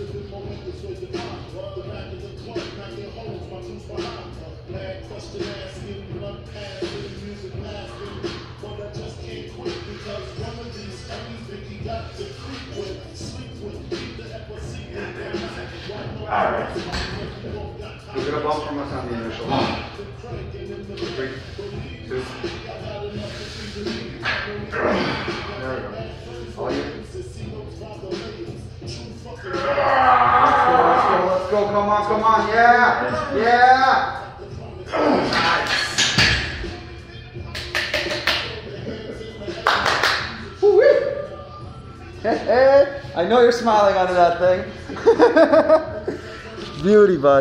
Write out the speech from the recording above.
Alright. You'll get a bump from us on the initial. 1, 3, 2. There we go. All you. Let's go, come on, yeah, yeah. Nice. I know you're smiling under that thing. Beauty, bud.